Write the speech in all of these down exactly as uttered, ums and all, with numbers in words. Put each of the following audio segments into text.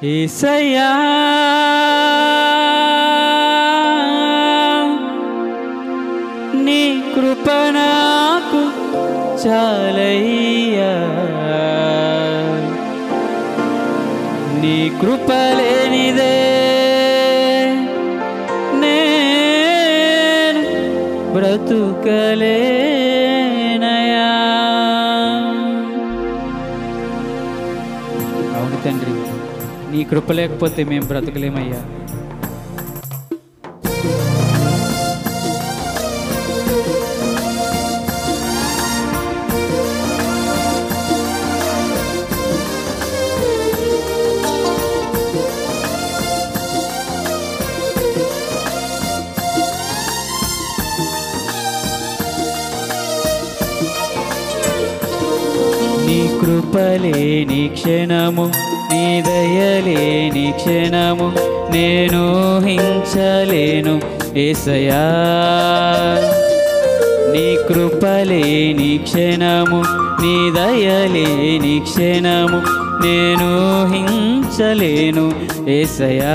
యేసయ్యా నీ కృప నాకు చాలయ్యా, నీ కృప లేనిదే నేను బ్రతుకలేనయా. అవును తండ్రి, నీ కృప లేకపోతే మేము బ్రతకలేమయ్యా. నీ కృపలేని క్షణము, నీ దయలేని క్షణము నేను హించలేను యేసయ్యా. నీ కృపలేని క్షణము, నీ దయలేని క్షణము నేను హించలేను యేసయ్యా.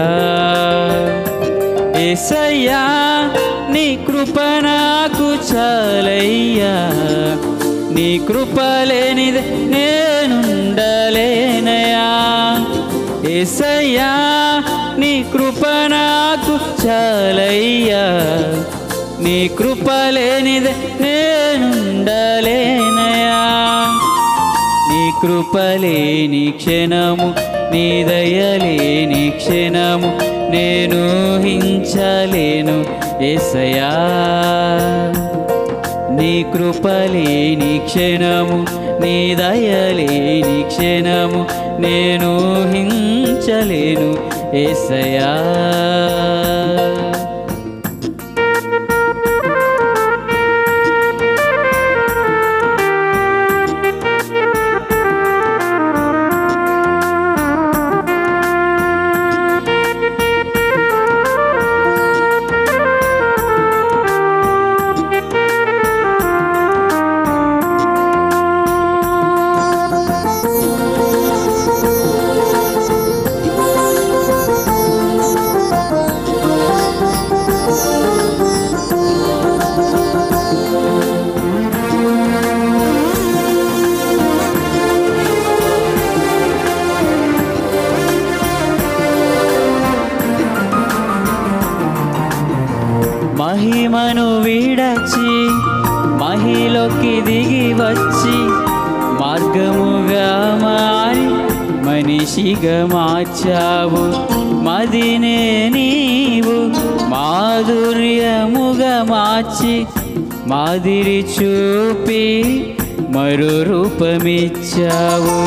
యేసయ్యా నీ కృప నాకు చాలయ్యా, నీ కృప లేనిదే నేనుండలేనయా. యేసయ్యా నీ కృప నాకు చాలయ్యా, నీ కృప లేనిదే నేనుండలేనయా. నీ కృప లేని క్షణము, నీ దయలేని క్షణము నేను హించలేను యేసయ్యా. నీ కృపలేని క్షణము, నీ దయలేని క్షణము నేను హించలేను యేసయ్యా. మహిమను విడచి మహిలోకి దిగి వచ్చి మార్గముగా మారి మనిషిగా మార్చావు. మదినే నీవు మాధుర్యముగా మార్చి మాదిరి చూపి మరో రూపమిచ్చావు.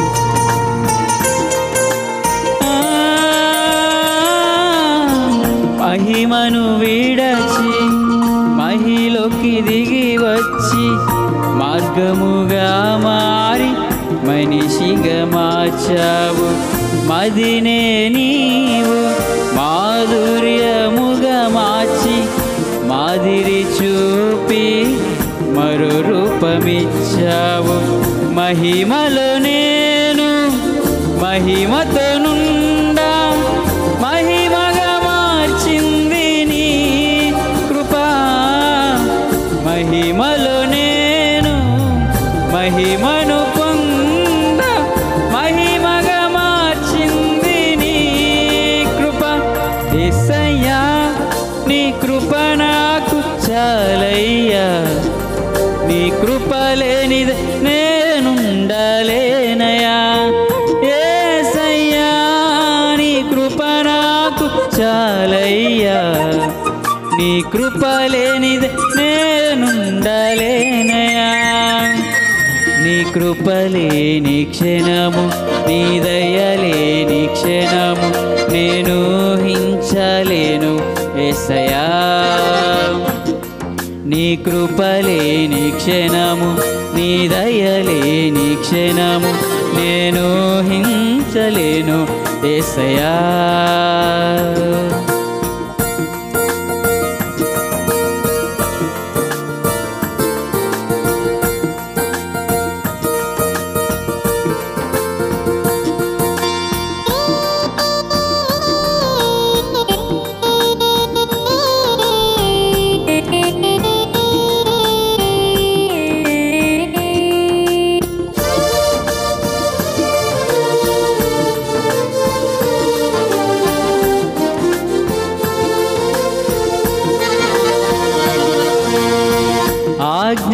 మహిమను విడచి మహిలోకి దిగి వచ్చి మార్గముగా మారి మనిషిగా మార్చావు. మదినే నీవు మాధుర్యముగా మార్చి మాదిరి చూపి మరో రూపమిచ్చావు. మహిమలో నేను మహిమతో నుండా మహిమగా మార్చింది నీ కృప. మహిమలో నేను మహిమను పొంద మహిమగా మార్చింది నీ కృప. యేసయ్యా నీ కృప నాకు చాలయ్యా, నీ కృప లేనిదే నేనుండలేనయా. యేసయ్యా నీ కృప నాకు చాలయ్యా, నీ కృప లేనిదే నేనుండలేనయా. నీ కృప లేని క్షణము, నీ దయలేని క్షణము నేను హించలేను యేసయ్యా. నీ కృప లేని క్షణము, నీ దయలేని క్షణము నేను హించలేను యేసయ్యా.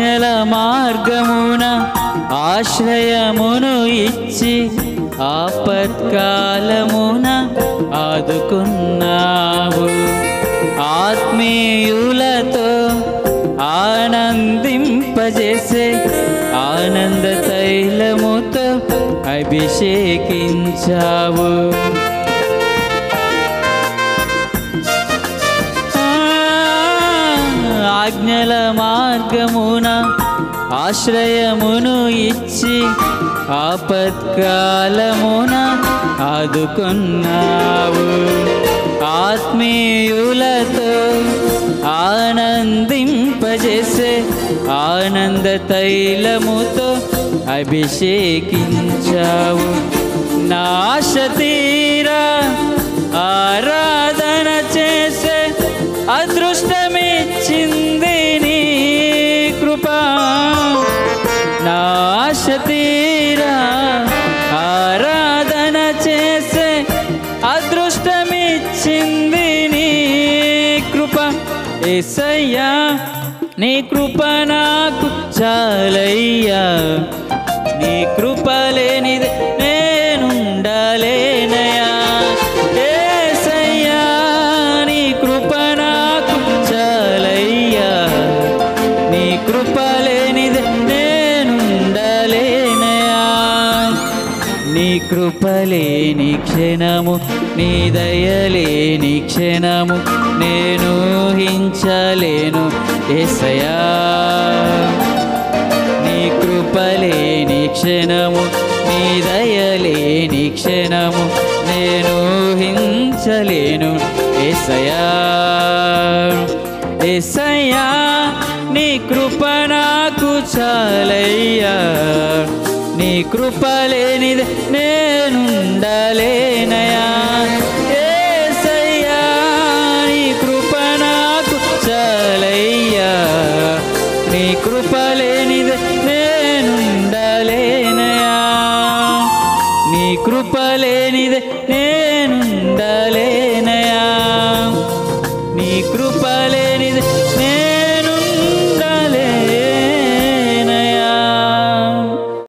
ఆజ్ఞల మార్గమున ఆశ్రయమును ఇచ్చి ఆపత్కాలమున ఆదుకున్నావు. ఆత్మీయులతో ఆనందింపజేసే ఆనంద తైలముతో అభిషేకించావు. ఆజ్ఞల మార్గమున ఆశ్రయమును ఇచ్చి ఆపత్కాలమున ఆదుకున్నావు. ఆత్మీయులతో ఆనందింపజేసే ఆనంద తైలముతో అభిషేకించావు. నాశ తీరా ఆరాధన చేసే అదృష్టమిచ్చింది నీ కృపా. నాశ తీరా ఆరాధన చేసే అదృష్టమిచ్చింది నీ కృప. యేసయ్యా నీ కృప నాకు చాలయ్యా, నీ కృప లేనిదే నేనుండలేనయా. యేసయ్యా నీ కృప నాకు చాలయ్యా, నీ కృప లేనిదే నేనుండలేనయా. నీ కృప లేని క్షణము, నీ దయలేని క్షణము నేను ఊహించలేను యేసయ్యా. నీ కృప లేని క్షణము, నీ దయలేని క్షణము నేను ఊహించలేను యేసయ్యా. యేసయ్యా నీ కృప నాకు చాలయ్యా, నీ కృప లేనిదే నేనుండలేనయా. యేసయ్యా నీ కృప నాకు చాలయ్యా, నీ కృప లేనిదే